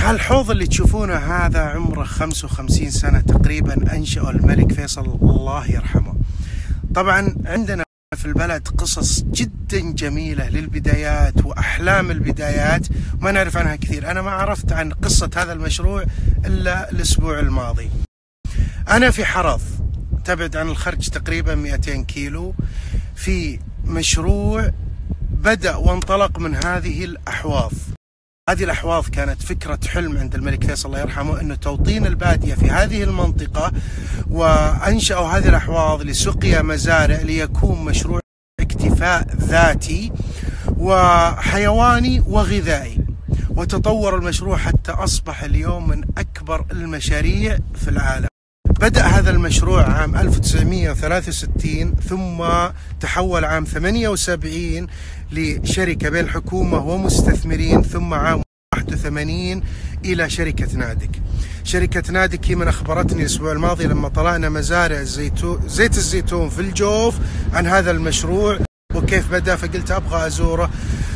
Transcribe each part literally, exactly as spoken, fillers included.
هالحوض اللي تشوفونه هذا عمره خمسة وخمسين سنة تقريبا، أنشأه الملك فيصل الله يرحمه. طبعا عندنا في البلد قصص جدا جميلة للبدايات وأحلام البدايات ما نعرف عنها كثير. أنا ما عرفت عن قصة هذا المشروع إلا الأسبوع الماضي. أنا في حرض تبعد عن الخرج تقريبا مئتين كيلو، في مشروع بدأ وانطلق من هذه الأحواض. هذه الأحواض كانت فكرة حلم عند الملك فيصل الله يرحمه أنه توطين البادية في هذه المنطقة، وأنشأوا هذه الأحواض لسقيا مزارع ليكون مشروع اكتفاء ذاتي وحيواني وغذائي. وتطور المشروع حتى أصبح اليوم من أكبر المشاريع في العالم. بدأ هذا المشروع عام ألف وتسعمئة وثلاثة وستين، ثم تحول عام ثمانية وسبعين لشركة بين الحكومة ومستثمرين، ثم عام واحد وثمانين إلى شركة نادك. شركة نادك هي من أخبرتني الأسبوع الماضي لما طلعنا مزارع الزيتون زيت الزيتون في الجوف عن هذا المشروع وكيف بدأ، فقلت أبغى أزوره.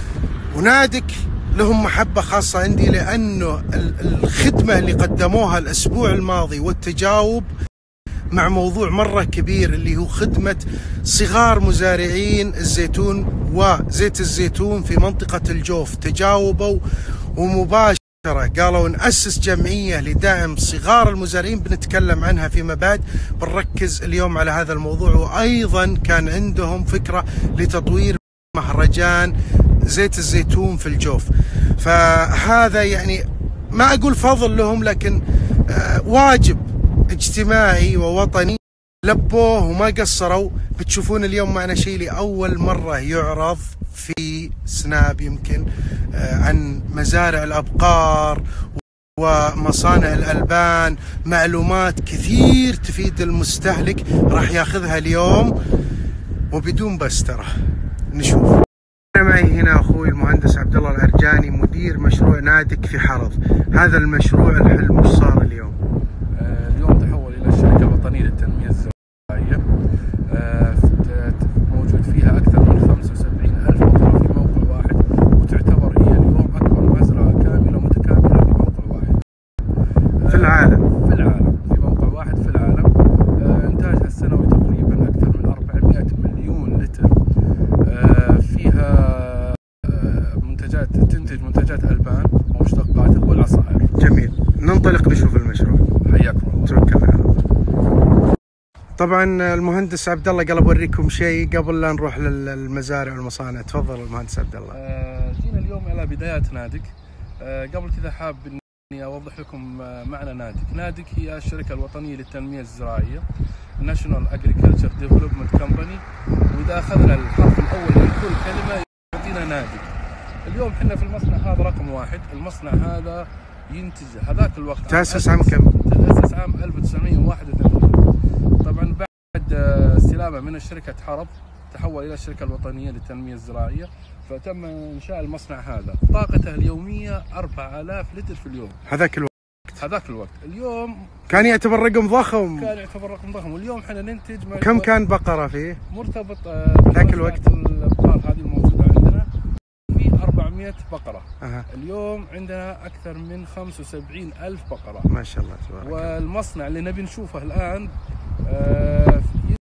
ونادك لهم محبة خاصة عندي لأنه الخدمة اللي قدموها الأسبوع الماضي والتجاوب مع موضوع مرة كبير اللي هو خدمة صغار مزارعين الزيتون وزيت الزيتون في منطقة الجوف. تجاوبوا ومباشرة قالوا نأسس جمعية لدعم صغار المزارعين، بنتكلم عنها فيما بعد، بنركز اليوم على هذا الموضوع. وأيضا كان عندهم فكرة لتطوير مهرجان زيت الزيتون في الجوف. فهذا يعني ما أقول فضل لهم، لكن واجب اجتماعي ووطني لبوه وما قصروا. بتشوفون اليوم معنا شيء لأول مرة يعرض في سناب يمكن عن مزارع الأبقار ومصانع الألبان، معلومات كثير تفيد المستهلك راح ياخذها اليوم وبدون بسترة. نشوف. أنا معي هنا أخوي المهندس عبد الله الأرجاني مدير مشروع نادك في حرض. هذا المشروع الحلم وش صار اليوم؟ آه اليوم تحول إلى الشركة الوطنية للتنمية الزراعية. آه موجود فيها أكثر من خمسة وسبعين ألف بقرة في موقع واحد، وتعتبر هي اليوم أكبر مزرعة كاملة متكاملة في موقع واحد آه في العالم. في العالم في موقع واحد في العالم. آه إنتاجها السنوي تقريبا أكثر من أربعمئة مليون لتر. آه فيها منتجات تنتج منتجات ألبان ومشتقاتها والعصائر. جميل، ننطلق نشوف المشروع. حياكم الله. توكلنا على الله. طبعا المهندس عبد الله قال بوريكم شيء قبل لا نروح للمزارع والمصانع. تفضل المهندس عبد الله. آه جينا اليوم الى بدايات نادك. آه قبل كذا حاب اني اوضح لكم آه معنى نادك. نادك هي الشركه الوطنيه للتنميه الزراعيه، National Agriculture Development Company. واذا اخذنا الحرف الاول من كل كلمه يعطينا نادك. اليوم احنا في المصنع هذا رقم واحد. المصنع هذا ينتج هذاك الوقت تأسس عام كم؟ تأسس عام ألف وتسعمئة وواحد وثمانين. طبعا بعد استلامه من الشركة حرب تحول إلى الشركة الوطنية للتنمية الزراعية، فتم إنشاء المصنع هذا. طاقته اليومية أربعة آلاف لتر في اليوم. هذاك الوقت هذاك الوقت اليوم كان يعتبر رقم ضخم. كان يعتبر رقم ضخم. واليوم احنا ننتج كم كان بقرة فيه؟ مرتبط ذاك الوقت الأبقار هذه الموجودة عندنا في أربعمئة بقرة. أه. اليوم عندنا أكثر من خمسة وسبعين ألف بقرة ما شاء الله تبارك الله. والمصنع اللي نبي نشوفه الآن آه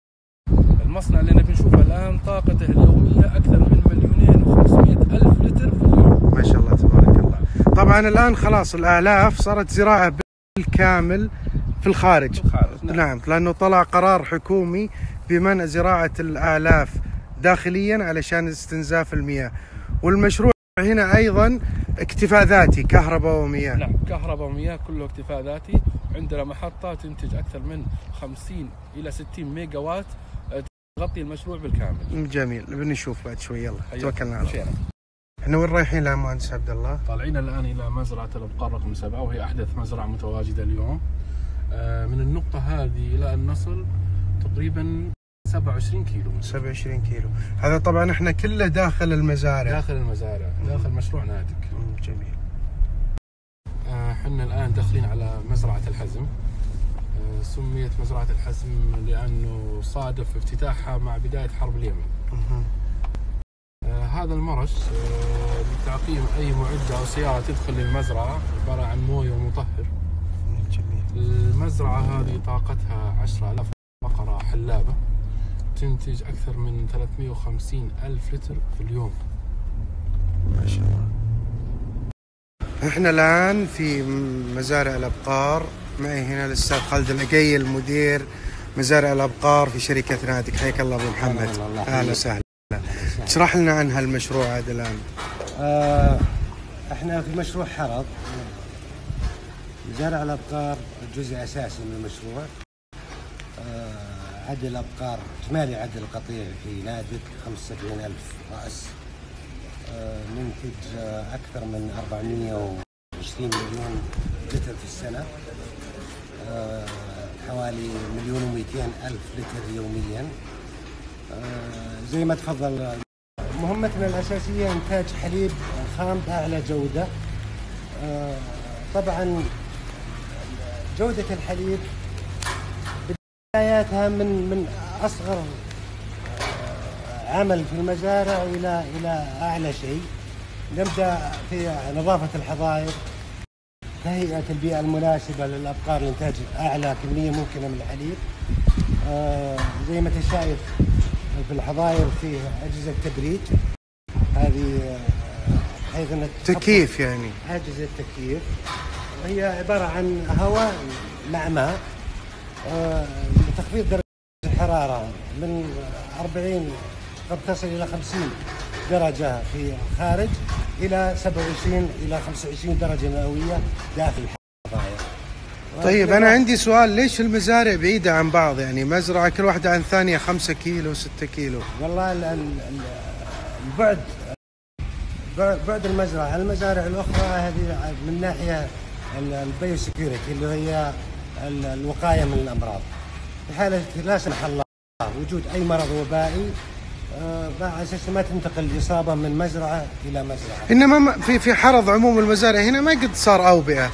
المصنع اللي نبي نشوفه الآن طاقته اليومية أكثر من مليونين وخمسمئة ألف لتر في اليوم. ما شاء الله تبارك الله. طبعا الآن خلاص الآلاف صارت زراعة بالكامل في الخارج. في الخارج. نعم. نعم، لأنه طلع قرار حكومي بمنع زراعة الآلاف داخليا علشان استنزاف المياه. والمشروع هنا أيضا اكتفاء ذاتي، كهرباء ومياه. نعم، كهرباء ومياه كله اكتفاء ذاتي. عندنا محطة تنتج أكثر من خمسين إلى ستين ميجا وات تغطي المشروع بالكامل. جميل، بنشوف بعد شوي. يلا توكلنا على الله. احنا وين رايحين الآن مهندس عبد الله؟ طالعين الآن إلى مزرعة الأبقار رقم سبعة، وهي أحدث مزرعة متواجدة اليوم. من النقطة هذه إلى أن نصل تقريبا سبعة وعشرين كيلو. سبعة وعشرين كيلو. هذا طبعا احنا كله داخل المزارع. داخل المزارع، داخل مشروع نادك. جميل. احنا الآن داخلين على مزرعة الحزم. آه سميت مزرعة الحزم لأنه صادف افتتاحها مع بداية حرب اليمن. آه هذا المرش آه تعقيم أي معدة أو سيارة تدخل للمزرعة عبارة عن موية ومطهر. المزرعة هذه طاقتها عشرة آلاف بقرة حلابة، تنتج أكثر من ثلاثمئة وخمسين ألف لتر في اليوم. ما شاء الله. احنا الآن في مزارع الأبقار، معي هنا الأستاذ خالد العقيل مدير مزارع الأبقار في شركة نادك. حياك الله أبو محمد. أهلا وسهلا. اشرح لنا عن هالمشروع هذا الآن. آه احنا في مشروع حرض. مزارع الأبقار جزء أساسي من المشروع. آه عدد الأبقار، إجمالي عدد القطيع في نادك خمسة وسبعين ألف رأس. آه ننتج آه أكثر من أربعمئة وعشرين مليون لتر في السنة. آه حوالي مليون ومئتين ألف لتر يوميا. آه زي ما تفضل، مهمتنا الأساسية إنتاج حليب خام بأعلى جودة. آه طبعا جودة الحليب بداياتها من من أصغر عمل في المزارع إلى إلى أعلى شيء. نبدأ في نظافة الحظائر، تهيئة البيئة المناسبة للأبقار لإنتاج أعلى كمية ممكنة من الحليب. آه زي ما أنت شايف في الحظائر في أجهزة تبريد، هذه بحيث أنها تكييف، يعني أجهزة تكييف. هي عبارة عن هواء مع ماء آه لتخفيض درجة الحرارة من أربعين قد تصل إلى خمسين درجة في الخارج إلى سبعة وعشرين إلى خمسة وعشرين درجة مئوية داخل الحظائر. طيب أنا عندي سؤال، ليش المزارع بعيدة عن بعض؟ يعني مزرعة كل واحدة عن ثانية خمسة كيلو ستة كيلو. والله البعد بعد المزرعة عن المزارع الأخرى هذه من ناحية البيو سكيورتي اللي هي الوقاية من الأمراض. في حالة لا سمح الله وجود أي مرض وبائي على أساس ما تنتقل الإصابة من مزرعة إلى مزرعة. إنما في في حرض عموم المزارع هنا ما قد صار أوبئة.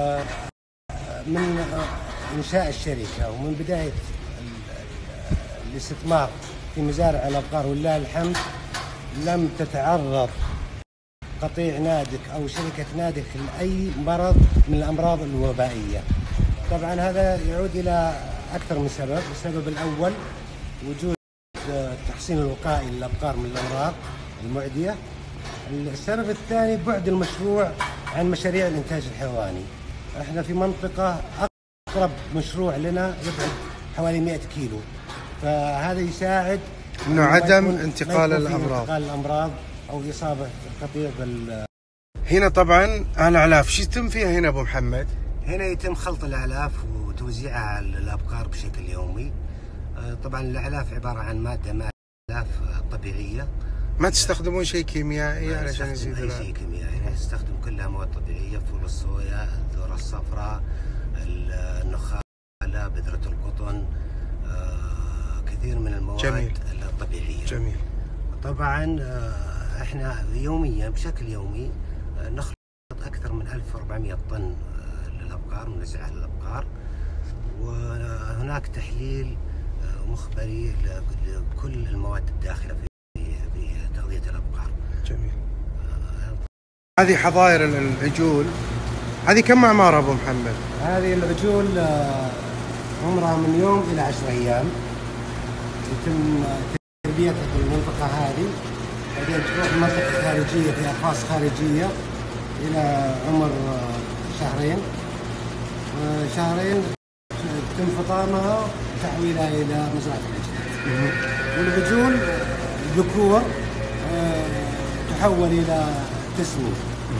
من إنشاء الشركة ومن بداية الاستثمار في مزارع الأبقار ولله الحمد لم تتعرض قطيع نادك أو شركة نادك لأي مرض من الأمراض الوبائية. طبعا هذا يعود إلى أكثر من سبب. السبب الأول وجود التحصين الوقائي للأبقار من الأمراض المعدية. السبب الثاني بعد المشروع عن مشاريع الإنتاج الحيواني. احنا في منطقة أقرب مشروع لنا يبعد حوالي مئة كيلو، فهذا يساعد إنه عدم انتقال الأمراض انتقال الأمراض أو إصابة قطيع بال. هنا طبعا الأعلاف شو يتم فيها هنا أبو محمد؟ هنا يتم خلط الأعلاف وتوزيعها على الأبقار بشكل يومي. طبعا الأعلاف عبارة عن مادة ماء أعلاف طبيعية. ما تستخدمون شيء كيميائي علشان يزيد أي شيء كيميائي، نستخدم كلها مواد طبيعية، فول الصويا، الذرة الصفراء، النخالة، بذرة القطن، آه كثير من المواد جميل. الطبيعية. جميل. طبعا آه احنا يوميا بشكل يومي آه نخلط أكثر من ألف وأربعمئة طن آه للأبقار، منزعة للأبقار، وهناك تحليل آه مخبري لكل المواد الداخلة في تغذية الأبقار. جميل. آه هذه حظائر العجول، هذه كم أعمارها أبو محمد؟ هذه العجول آه عمرها من يوم إلى عشر أيام. يتم تربيتها في المنطقة هذه، بعدين تروح منطقة خارجية في أقفاص خارجية إلى عمر آه شهرين. آه شهرين يتم فطامها وتحويلها إلى مزرعة العجول. والعجول ذكور تحول إلى تسمين.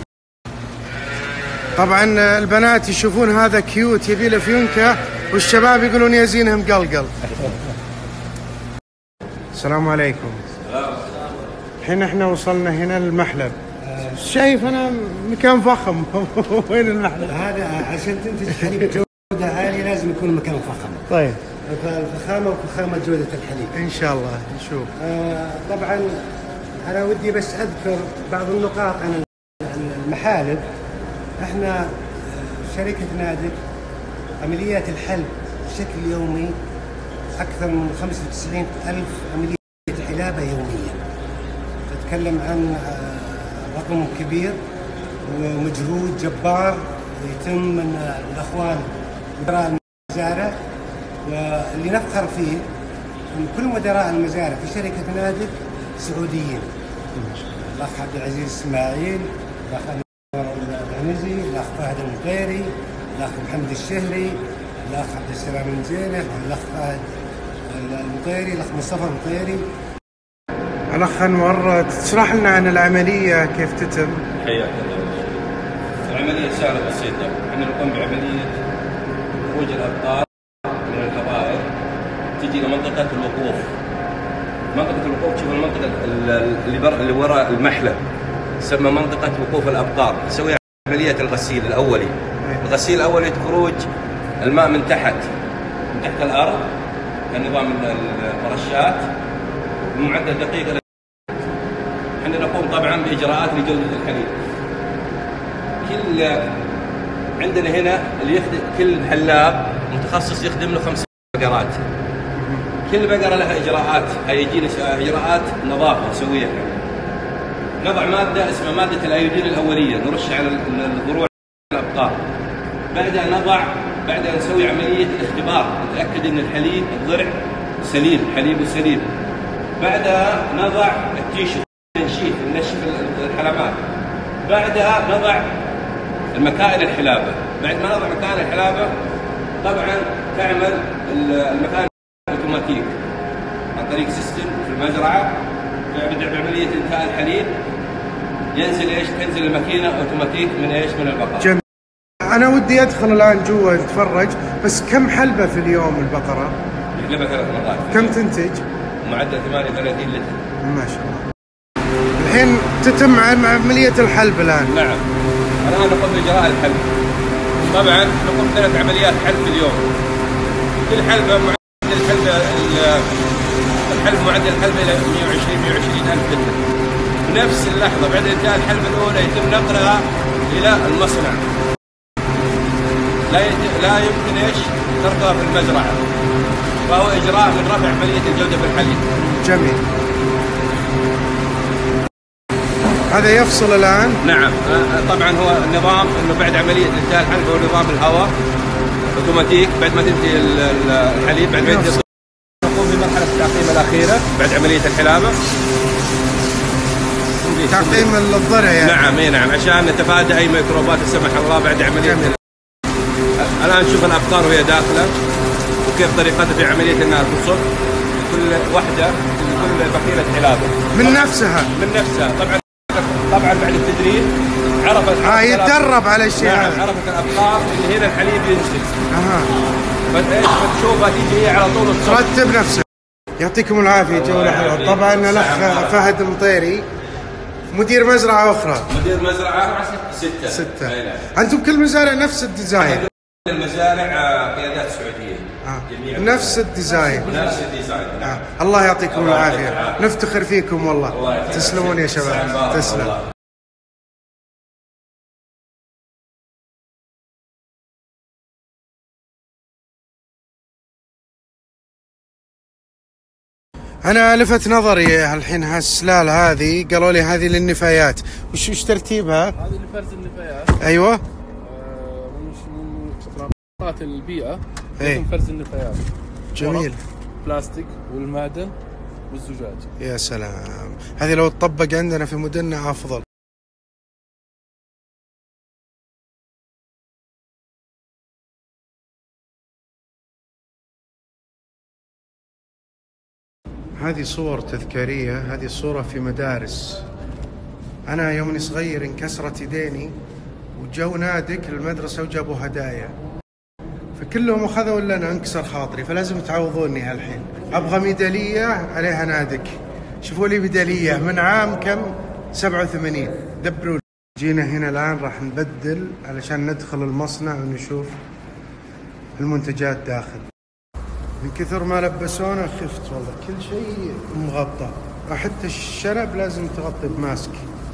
طبعا البنات يشوفون هذا كيوت يبي له فيونكة، والشباب يقولون يزينهم قلقل. السلام عليكم. الحين احنا وصلنا هنا للمحلب. شايف انا مكان فخم. وين المحلب؟ هذا عشان تنتج حليب جودة عالية لازم يكون مكان فخم. طيب. فالفخامة وفخامة جودة الحليب. ان شاء الله نشوف. آه طبعا أنا ودي بس أذكر بعض النقاط عن المحالب. إحنا شركة نادك عمليات الحلب بشكل يومي أكثر من خمسة وتسعين ألف عملية حلابة يوميا. تتكلم عن رقم كبير ومجهود جبار يتم من الاخوان مدراء المزارع، واللي نفخر فيه ان كل مدراء المزارع في شركه نادك سعوديين. الاخ عبد العزيز اسماعيل، الاخ انور العنزي، الاخ فهد المطيري، الاخ محمد الشهري، الاخ عبد السلام المزينه، الاخ فهد المطيري، الاخ مصطفى المطيري. الاخ انور، تشرح لنا عن العمليه كيف تتم؟ حياك الله. العمليه سهله بسيطه، احنا نقوم بعمليه خروج الابقار من الحظائر تجي الى منطقه الوقوف. منطقه الوقوف تشوف المنطقه اللي بر... اللي وراء المحلب تسمى منطقه وقوف الابقار، نسوي عمليه الغسيل الاولي. الغسيل الاولي خروج الماء من تحت من تحت الارض كنظام المرشات بمعدل دقيقه. احنا نقوم طبعا باجراءات لجوده الحليب. كل عندنا هنا اللي يخدم كل حلاب متخصص يخدم له خمس بقرات. كل بقره لها اجراءات، هيجينا اجراءات نظافه نسويها. نضع ماده اسمها ماده الايودين الاوليه نرش على الضروع الابقار. بعدها نضع بعدها نسوي عمليه الاختبار نتاكد ان الحليب الضرع سليم، حليبه سليم. بعدها نضع التيشو تنشيف ننشف الحلبات. بعدها نضع المكائن الحلابه. بعد ما نضع مكائن الحلابه طبعا تعمل المكائن اوتوماتيك عن طريق سيستم في المزرعه. نبدا بعمليه انتهاء الحليب، ينزل ايش؟ تنزل الماكينه اوتوماتيك من ايش؟ من البقره. جميل. انا ودي ادخل الان جوا اتفرج، بس كم حلبه في اليوم البقره؟ نحلبها ثلاث مرات. كم تنتج؟ معدل ثمانية وثلاثين لتر. ما شاء الله. الحين تتم عمليه الحلب الان؟ نعم. الان نقوم باجراء الحلب. طبعا نقوم بثلاث عمليات حلب في اليوم. كل حلبه معدل الحلب الحلب معدل الحلب الى مئة وعشرين مئة وعشرين الف لتر. بنفس اللحظه بعد انتهاء الحلبه الاولى يتم نقلها الى المصنع. لا لا يمكن ايش؟ تركها في المزرعه. فهو اجراء من رفع عمليه الجوده في الحليب. جميل. هذا يفصل الان؟ نعم. طبعا هو النظام انه بعد عمليه انتهاء الحلب هو نظام الهواء اوتوماتيك. بعد ما تنتهي الحليب بعد ما ينتهي نقوم بمرحله التعقيم الاخيره بعد عمليه الحلابه. تعقيم الضرع يعني؟ نعم اي نعم، عشان نتفادى اي ميكروبات لا سمح الله بعد عمليه. جميل. الان نشوف الابقار وهي داخله وكيف طريقتها في عمليه انها تصب كل واحده كل بخيله حلابه من نفسها. من نفسها طبعا. طبعا بعد التدريب عرفت اه يتدرب على الشيء هذا. نعم عرفت الابقار ان هنا الحليب ينزل. اها. فايش بتشوفها تيجي هي على طول ترتب نفسها. يعطيكم العافيه، جوله حلوه. طبعا الاخ فهد المطيري مدير مزرعه اخرى. مدير مزرعه سته. سته. انتم كل مزارع نفس الديزاين؟ المزارع قيادات سعوديه. آه. نفس الديزاين. نفس الديزاين. آه. الله يعطيكم الله العافيه. العافية. نفتخر فيكم والله. الله تسلمون يا شباب. تسلم. الله. أنا لفت نظري الحين هالسلال هذه، قالوا لي هذه للنفايات. وش وش ترتيبها؟ هذه لفرز النفايات. أيوه. من البيئة ايه؟ يتم فرز النفايات. جميل. بلاستيك والمعدن والزجاج. يا سلام، هذه لو تطبق عندنا في مدننا أفضل. هذه صور تذكارية، هذه الصورة في مدارس. أنا يومني صغير انكسرت يديني وجو نادك المدرسة وجابوا هدايا، فكلهم أخذوا إلا أنا انكسر خاطري، فلازم تعوضوني هالحين. أبغى ميدالية عليها نادك. شوفوا لي ميدالية من عام كم؟ سبعة وثمانين. دبروا. جينا هنا الآن راح نبدل علشان ندخل المصنع ونشوف المنتجات داخل. من كثر ما لبسونا خفت والله، كل شيء مغطى، حتى الشنب لازم تغطي بماسك.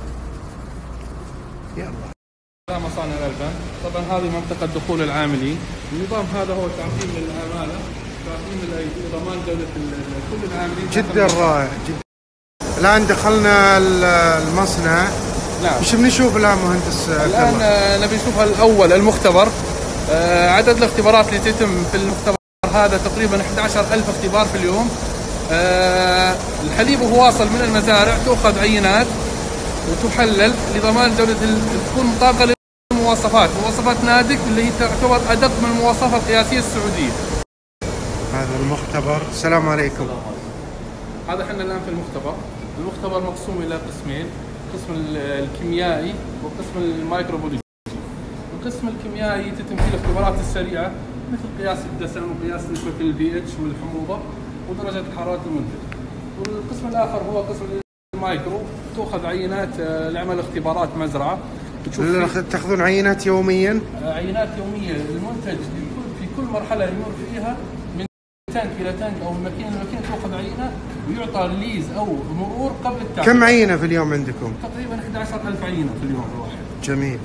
يلا. مصانع الألبان. طبعا هذه منطقة دخول العاملين. النظام هذا هو تعقيم العمالة، تعقيم الأيدي، ضمان جودة كل العاملين. جدا رائع جدا. الآن دخلنا المصنع نعم. وش بنشوف الان مهندس عبد الان الله؟ آه، نبي نشوف الاول المختبر. آه، عدد الاختبارات اللي تتم في المختبر هذا تقريبا أحد عشر ألف اختبار في اليوم. آه، الحليب وهو واصل من المزارع تؤخذ عينات وتحلل لضمان جودة ال- تكون مطابقة للمواصفات، مواصفات نادك اللي هي تعتبر أدق من المواصفات القياسية السعودية. هذا المختبر. السلام عليكم. هذا احنا الآن في المختبر. المختبر مقسوم إلى قسمين، القسم ال- الكيميائي والقسم الميكروبيولوجي. القسم الكيميائي تتم فيه الاختبارات السريعة مثل قياس الدسم وقياس نسبة البي اتش والحموضة ودرجة حرارة المنتج. والقسم الآخر هو قسم المايكرو، تأخذ عينات آه، لعمل اختبارات مزرعة. تشوف فيه تاخذون عينات يوميا؟ آه، عينات يومية للمنتج لكل- في كل مرحلة يمر فيها من تانك إلى تانك أو من ماكينة لماكينة، تأخذ عينة ويعطى ريليز أو مرور قبل التانك. كم عينة في اليوم عندكم؟ تقريبا أحد عشر ألف عينة في اليوم الواحد. جميل.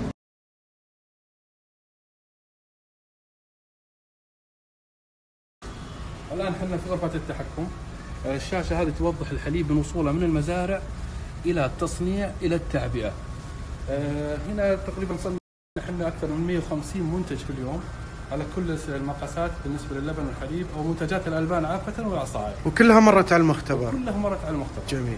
الآن احنا في غرفة التحكم. آه، الشاشة هذه توضح الحليب من وصوله من المزارع إلى التصنيع إلى التعبئة. آه، هنا تقريبا صنعنا احنا أكثر من مئة وخمسين منتج في اليوم على كل المقاسات بالنسبة للبن والحليب أو منتجات الألبان عافة والعصائر. وكلها مرت على المختبر؟ كلها مرت على المختبر. جميل.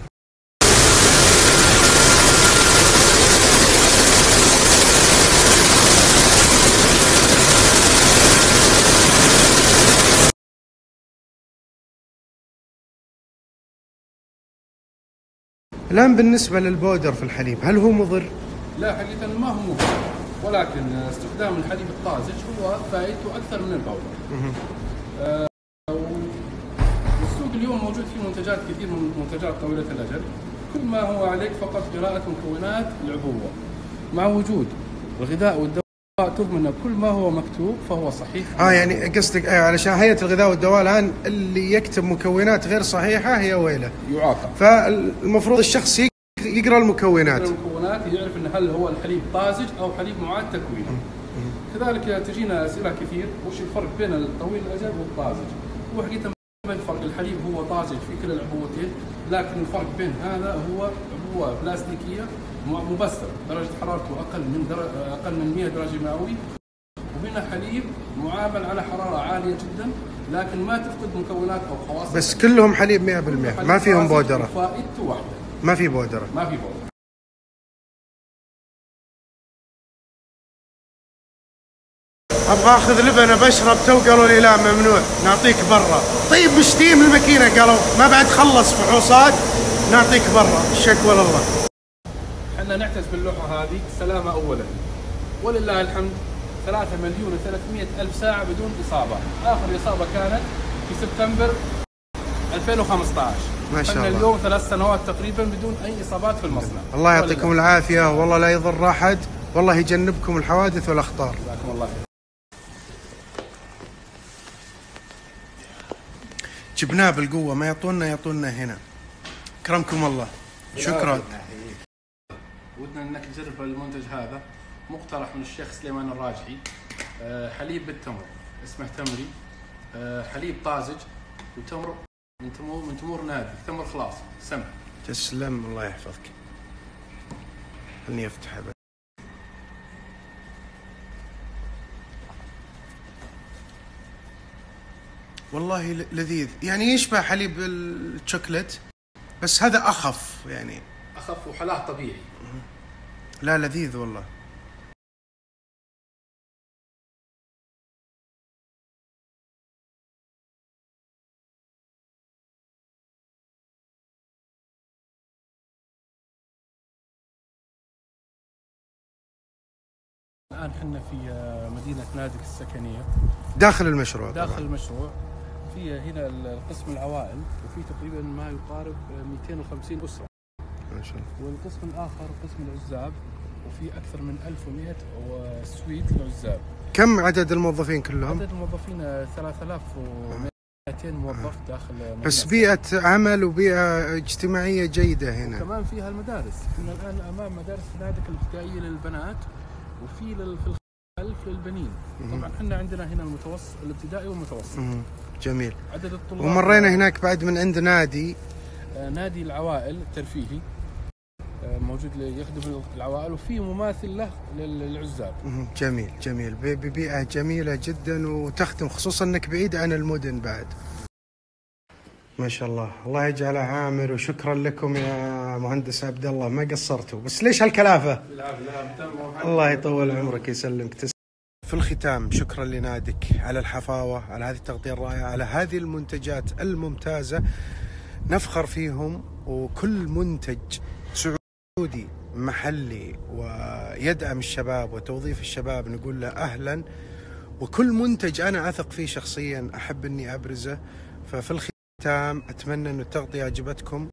الآن بالنسبة للبودر في الحليب، هل هو مضر؟ لا حقيقة ما هو مضر، ولكن استخدام الحليب الطازج هو فائدته أكثر من البودر. آه، والسوق اليوم موجود فيه منتجات كثير من منتجات طويلة الأجل، كل ما هو عليك فقط قراءة مكونات العبوة. مع وجود الغذاء والدواء تضمن كل ما هو مكتوب فهو صحيح. اه يعني قصدك آه علشان هيئة الغذاء والدواء الآن اللي يكتب مكونات غير صحيحة هي ويله. يعاقب. فالمفروض الشخص يقرأ المكونات. المكونات يعرف ان هل هو الحليب طازج او حليب معاد تكوينه. كذلك تجينا اسئله كثير، وش الفرق بين الطويل الاجل والطازج؟ هو حقيقه ما الفرق، الحليب هو طازج في كلا العبوتين، لكن الفرق بين هذا هو عبوه بلاستيكيه مبستر درجه حرارته اقل من در... اقل من مئة درجه مئويه، وهنا حليب معامل على حراره عاليه جدا لكن ما تفقد مكونات او خواص. بس كلهم حليب مئة بالمئة، ما فيهم بودره. فائدته واحده، ما في بودره. ما في بودره. ابغى اخذ لبنه بشرب، تو قالوا لي لا ممنوع نعطيك برا. طيب مشتي من الماكينه، قالوا ما بعد خلص فحوصات نعطيك برا. الشكوى لله. احنا نعتز باللوحه هذه سلامه اولا، ولله الحمد ثلاثة مليون وثلاثمئة ألف ساعه بدون اصابه. اخر اصابه كانت في سبتمبر ألفين وخمسة عشر. ما شاء الله. اليوم ثلاث سنوات تقريبا بدون اي اصابات في المصنع. الله يعطيكم العافيه، والله لا يضر احد، والله يجنبكم الحوادث والاخطار. جزاكم الله خير. جبناه بالقوه، ما يعطونا يعطونا هنا. اكرمكم الله. شكرا. ودنا انك تجرب المنتج هذا، مقترح من الشيخ سليمان الراجحي. أه حليب بالتمر، اسمه تمري. أه حليب طازج وتمر من تمور من تمور نادي، تمر خلاص سمح. تسلم، الله يحفظك. خلني افتح بس. والله لذيذ، يعني يشبه حليب الشوكلت بس هذا اخف يعني. اخف وحلاه طبيعي. لا لذيذ والله. الآن حنا في مدينة نادك السكنية داخل المشروع. داخل طبعا. المشروع في هنا القسم العوائل، وفي تقريبا ما يقارب مئتين وخمسين أسرة. ما شاء الله. والقسم الآخر قسم العزاب، وفي أكثر من ألف ومئة سويت للعزاب. كم عدد الموظفين كلهم؟ عدد الموظفين ثلاثة آلاف ومئتين موظف داخل مدينة. بس بيئة عمل وبيئة اجتماعية جيدة هنا. كمان فيها المدارس، احنا الآن أمام مدارس نادك الابتدائية للبنات، وفي لل... في الخلف للبنين. طبعا احنا عندنا هنا المتوسط الابتدائي والمتوسط. مم. جميل. عدد الطلاب ومرينا هناك بعد من عند نادي آه نادي العوائل الترفيهي. آه موجود يخدم العوائل، وفي مماثل له للعزاب. جميل جميل، ببيئة جميلة جدا وتخدم، خصوصا انك بعيد عن المدن بعد. ما شاء الله، الله يجعله عامر، وشكرا لكم يا مهندس عبد الله، ما قصرتوا. بس ليش هالكلافة؟ الله يطول عمرك يسلمك. في الختام شكرا لنادك على الحفاوة، على هذه التغطية الرائعة، على هذه المنتجات الممتازة، نفخر فيهم. وكل منتج سعودي محلي ويدعم الشباب وتوظيف الشباب نقول له أهلا، وكل منتج أنا أثق فيه شخصيا أحب أني أبرزه. ففي الختام أتمنى أن التغطية عجبتكم،